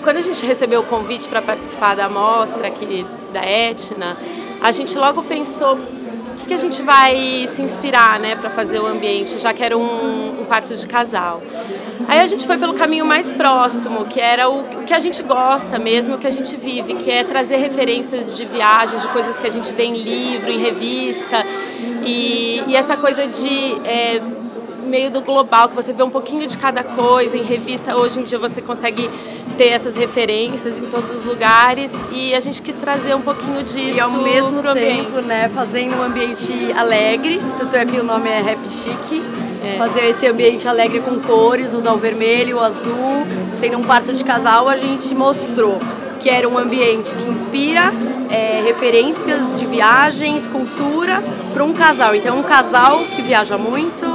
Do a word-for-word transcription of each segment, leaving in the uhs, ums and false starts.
quando a gente recebeu o convite para participar da mostra aqui da Etna, a gente logo pensou o que, que a gente vai se inspirar, né, para fazer o ambiente, já que era um, um quarto de casal. Aí a gente foi pelo caminho mais próximo, que era o, o que a gente gosta mesmo, o que a gente vive, que é trazer referências de viagem, de coisas que a gente vê em livro, em revista, e, e essa coisa de é, meio do global, que você vê um pouquinho de cada coisa, em revista hoje em dia você consegue ter essas referências em todos os lugares, e a gente quis trazer um pouquinho disso. E ao mesmo tempo, né, fazendo um ambiente alegre, tanto é que o nome é Rap Chic. É. Fazer esse ambiente alegre com cores, usar o vermelho, o azul, sendo um quarto de casal, a gente mostrou que era um ambiente que inspira é, referências de viagens, cultura para um casal. Então, um casal que viaja muito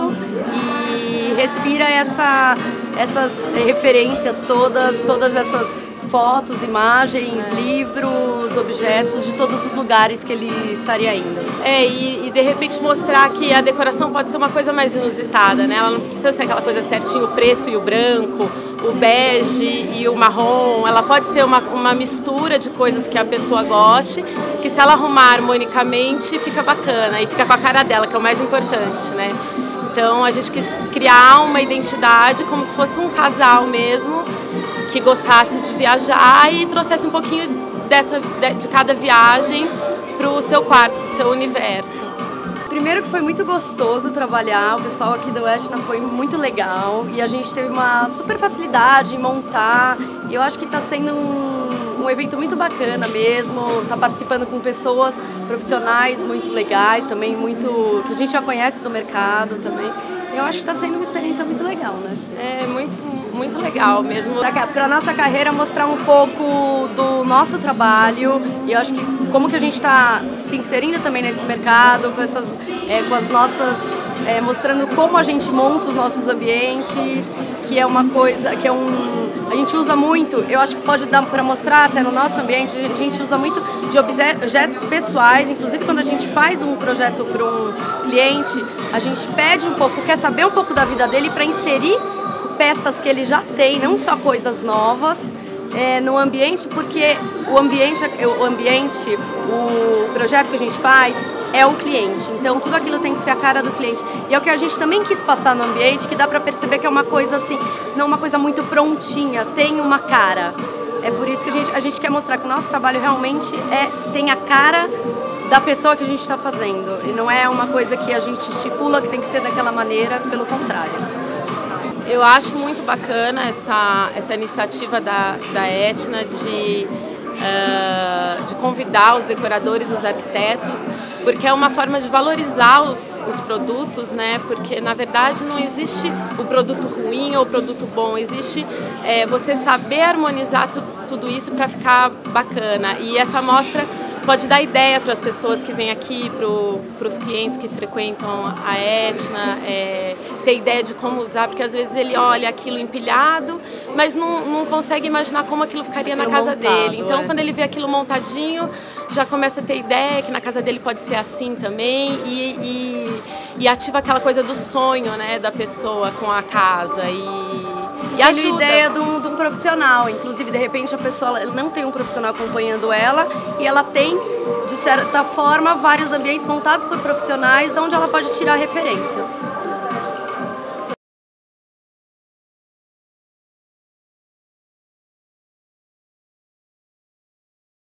e respira essa, essas referências todas, todas essas fotos, imagens, livros, objetos de todos os lugares que ele estaria indo. É, e, e de repente mostrar que a decoração pode ser uma coisa mais inusitada, né? Ela não precisa ser aquela coisa certinho, o preto e o branco, o bege e o marrom. Ela pode ser uma, uma mistura de coisas que a pessoa goste, que se ela arrumar harmonicamente fica bacana e fica com a cara dela, que é o mais importante, né? Então a gente quis criar uma identidade como se fosse um casal mesmo, que gostasse de viajar e trouxesse um pouquinho dessa, de cada viagem para o seu quarto, para o seu universo. Primeiro que foi muito gostoso trabalhar, o pessoal aqui do Etna foi muito legal e a gente teve uma super facilidade em montar, e eu acho que está sendo um, um evento muito bacana mesmo, tá participando com pessoas profissionais muito legais também, muito que a gente já conhece do mercado também. Eu acho que está sendo uma experiência muito legal, né? É muito, muito legal mesmo. Para a nossa carreira, mostrar um pouco do nosso trabalho, e eu acho que como que a gente está se inserindo também nesse mercado, com, essas, é, com as nossas, é, mostrando como a gente monta os nossos ambientes, que é uma coisa, que é um, a gente usa muito, eu acho que pode dar para mostrar até no nosso ambiente, a gente usa muito de objetos pessoais, inclusive quando a gente faz um projeto para um cliente, a gente pede um pouco, quer saber um pouco da vida dele para inserir peças que ele já tem, não só coisas novas, é, no ambiente, porque o ambiente, o ambiente, o projeto que a gente faz é o cliente, então tudo aquilo tem que ser a cara do cliente, e é o que a gente também quis passar no ambiente, que dá para perceber que é uma coisa assim, não uma coisa muito prontinha, tem uma cara. É por isso que a gente, a gente quer mostrar que o nosso trabalho realmente é, tem a cara da pessoa que a gente está fazendo, e não é uma coisa que a gente estipula que tem que ser daquela maneira, pelo contrário. Eu acho muito bacana essa, essa iniciativa da, da Etna de, uh, de convidar os decoradores, os arquitetos, porque é uma forma de valorizar os, os produtos, né? Porque na verdade não existe o produto ruim ou o produto bom, existe é, você saber harmonizar tu, tudo isso para ficar bacana. E essa mostra pode dar ideia para as pessoas que vêm aqui, para os clientes que frequentam a Etna, é, ter ideia de como usar, porque às vezes ele olha aquilo empilhado, mas não, não consegue imaginar como aquilo ficaria na casa montado, dele. Então, é. quando ele vê aquilo montadinho, já começa a ter ideia que na casa dele pode ser assim também, e, e, e ativa aquela coisa do sonho, né, da pessoa com a casa. E, E ajuda. A ideia de um, de um profissional, inclusive de repente a pessoa não tem um profissional acompanhando ela e ela tem, de certa forma, vários ambientes montados por profissionais onde ela pode tirar referências.